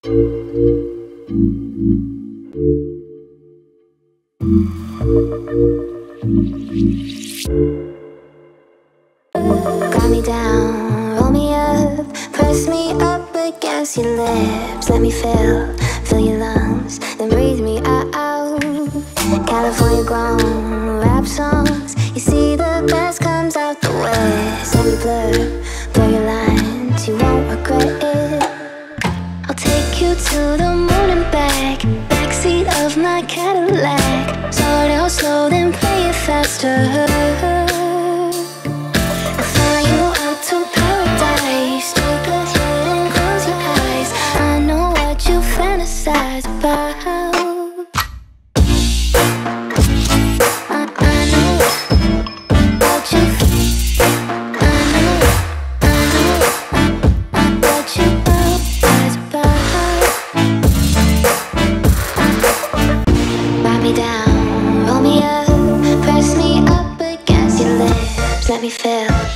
Got me down, roll me up, press me up against your lips. Let me fill your lungs, then breathe me out. California grown rap songs, you see the best comes out the west. Let me blur your lines, you won't regret it. I'll take you to the moon and back, backseat of my Cadillac. Start out slow, then play it faster. Let me feel